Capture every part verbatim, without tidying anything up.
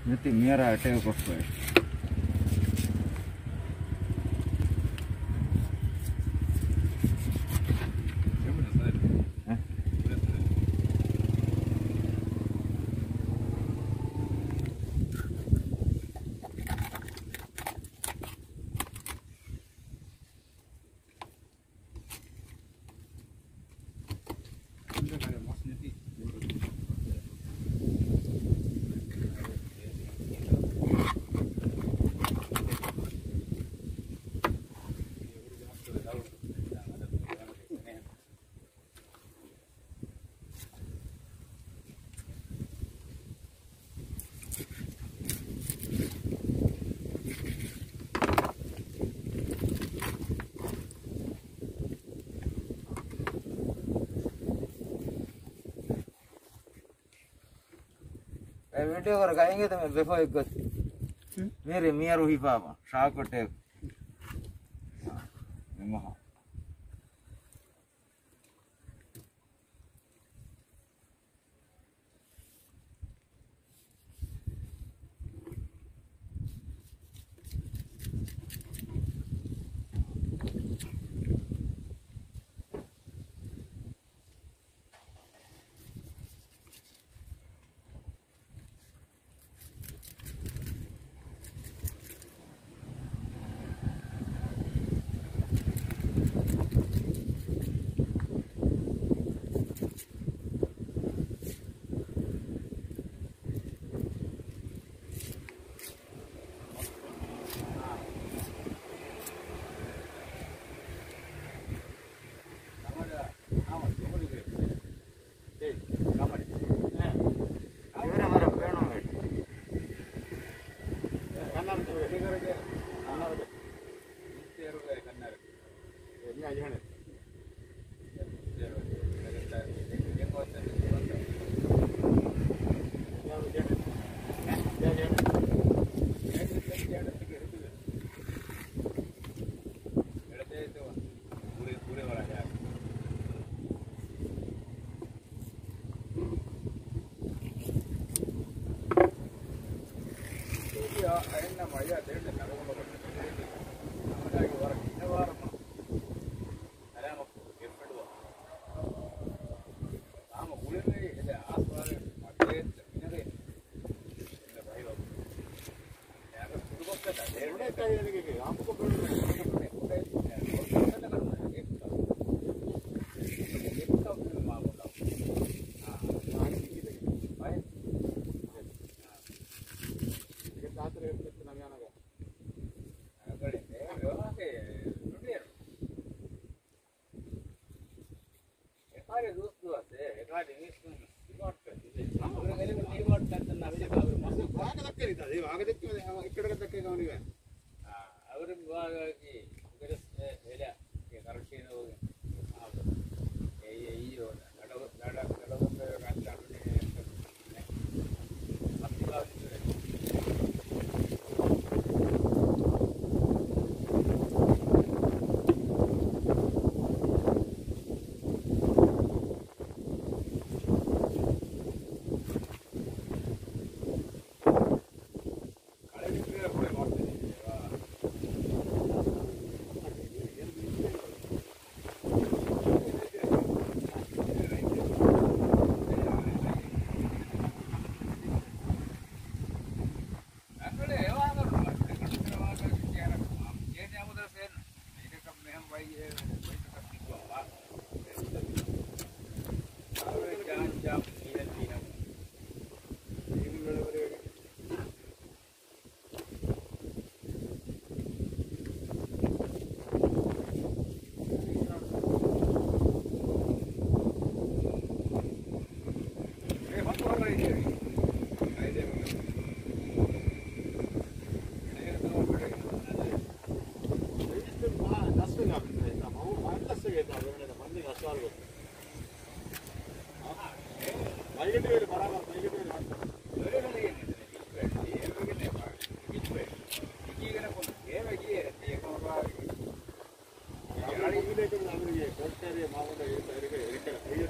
Nanti miara ada apa? Video कर गाएंगे तो मैं देखो एक मेरे मियाँ रूही पापा शाह को टेक महा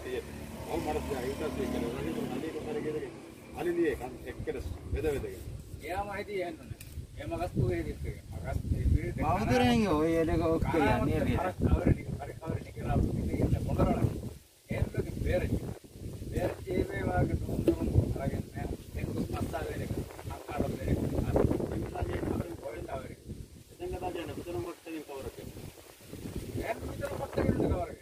Ali liye kan ekkere veda veda එයා මම හිතේ යන්නේ. එයා මගස් තුවේ දෙත් එක. මගස් පිළිද මාමුදුරෙන් ඔය එලක ඔක්කො යන්නේ රිය. කවරටි කවරටි කියලා ඉතින් මොකරණ. ඒකේ බේරේ. බේරේ ඒ වේ වාගේ තුන් තුන් අරගෙන එක්ක මස්සා වෙලක. අක්කාර බේරේ. අර ඉන්නදී අපේ කොහෙන්ද ආවේ. එතන ගාගෙන පුතන මොකක්ද කවරක. ඒක පුතන මොකක්ද කවරක.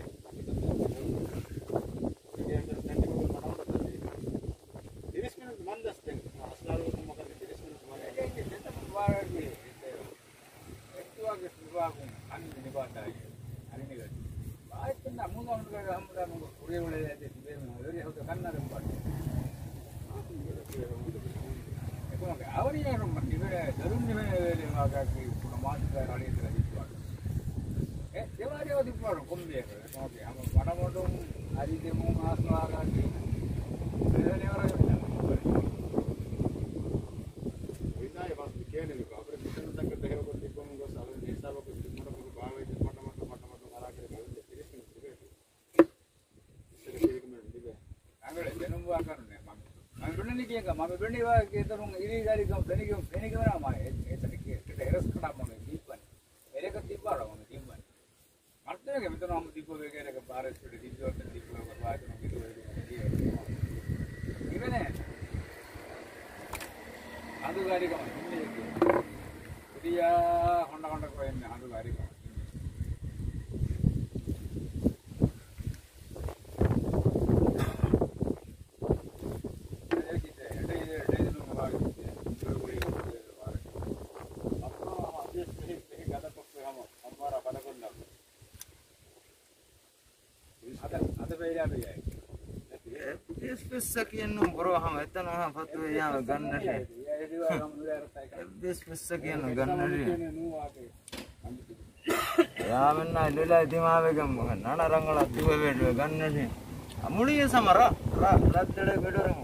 මම වෙන්නේ වාගේ තරුන් ඉරිගාරි ගම් දෙනිගම් දෙනිගම නම එතන කීයට එරස් කඩා මොනේ දීපන් එරක තිබ්බා මොනේ තිබ්බන් මර්තනගේ මෙතන අම දීපෝ වේගයක පාරස් පිට දීපෝ දීපෝ වාදන කිව්වේ ඉවනේ අඳුගාරි ගම ඉන්නේ ඉතියා හොන්න හොන්න කොහෙන්නේ අඳුගාරි ගම Pessoa que não broha, mas tá não há foto já ganha já. Pessoa que não ganha já. Ya mana lula di mana begam, nana rangala dua bedo ganha já. Amuli ya sama ra, ra, ra tere bedo ramu.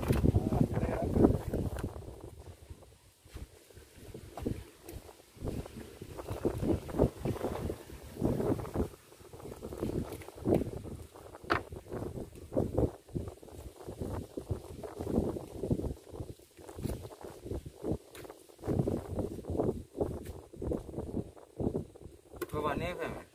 Coba ni apa?